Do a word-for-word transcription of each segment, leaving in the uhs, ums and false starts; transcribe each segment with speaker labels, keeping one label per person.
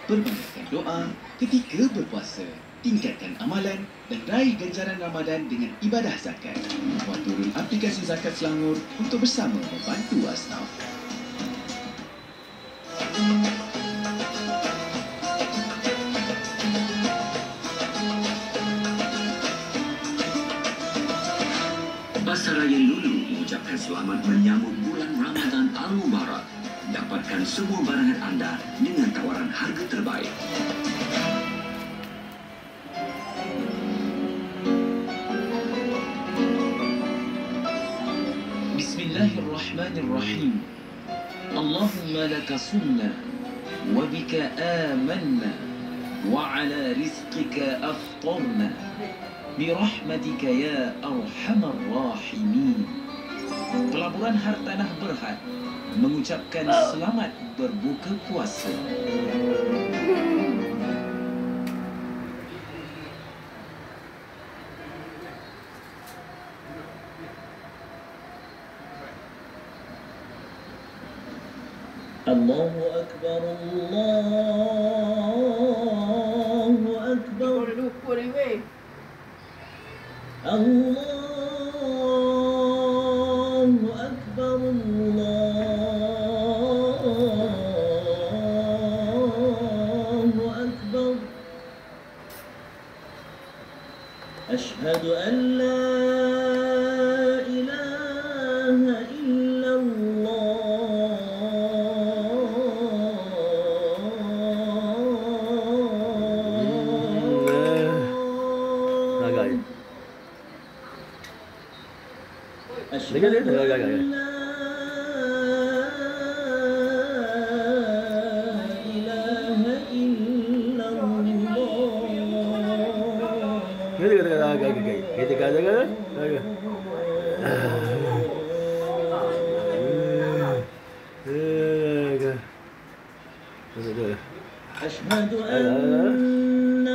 Speaker 1: Perbanyakkan doa ketika berpuasa, tingkatkan amalan dan raih ganjaran Ramadan dengan ibadah zakat. Buat turun aplikasi Zakat Selangor untuk bersama membantu asnaf.
Speaker 2: Pasaraya Lulu mengucapkan selamat menyambut bulan Ramadan Al-Mubarak. Dapatkan semua barangan anda dengan tawaran harga terbaik.
Speaker 3: Bismillahirrahmanirrahim. Allahumma laka sumna wa bika amanna wa ala rizqika aftarna birahmatika ya arhamar rahimin. Pelabuhan Hartanah Berhad mengucapkan selamat berbuka puasa. Allahu Akbar, Allahu Akbar. Allahu Akbar, Allahu Akbar. Ashhadu an la ilaha illallah.
Speaker 4: Dengar dia, dengar, dengar, dengar. Dengar, dengar, dengar, dengar. Kita kata dengar, dengar.
Speaker 3: Ashhadu anna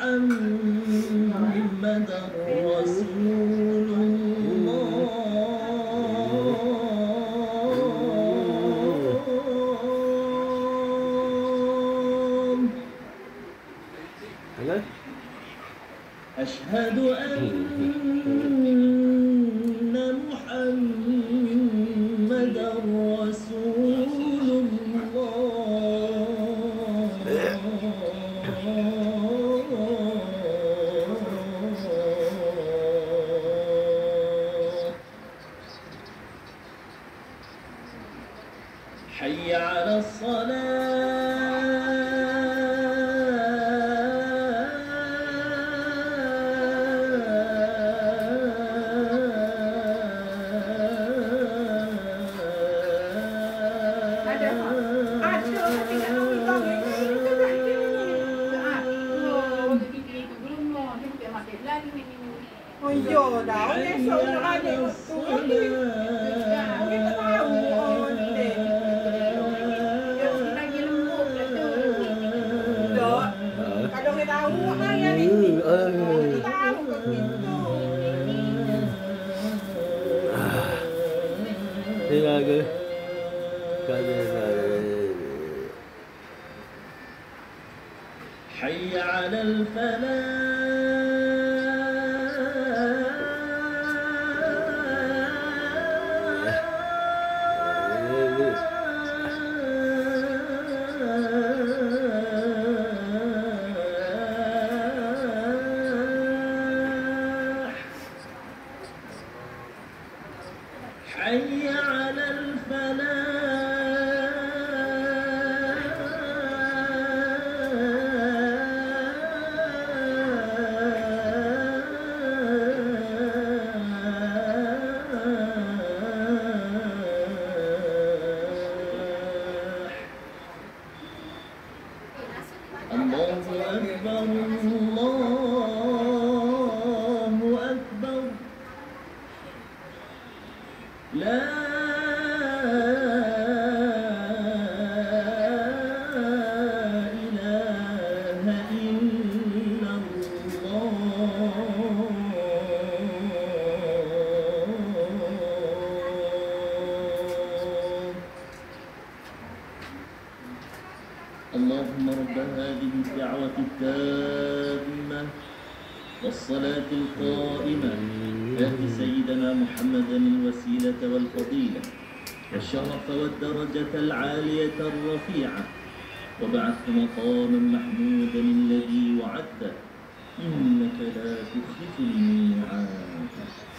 Speaker 3: Muhammadan Rasulullah. أشهد أن محمدا رسول الله. حي على الصلاة.
Speaker 5: Oh iya dah, esok nak ada waktu lagi. Kita tak tahu oh ni deh. Dia lagi lembut lah tu. Dok. Kalau kita tahu apa yang ni. Kita tahu ke gitu.
Speaker 4: Dengar ke? Tak dengar.
Speaker 3: حي على الفلاح. حي على الفلاح. الله أكبر، الله أكبر. لا إله إلا الله. اللهم رب هذه الدعوة التامة والصلاة القائمة آت سيدنا محمدا الوسيلة والفضيلة والشرف والدرجة العالية الرفيعة وابعثه مقاما محمودا الذي وعدته إنك لا تخلف الميعاد.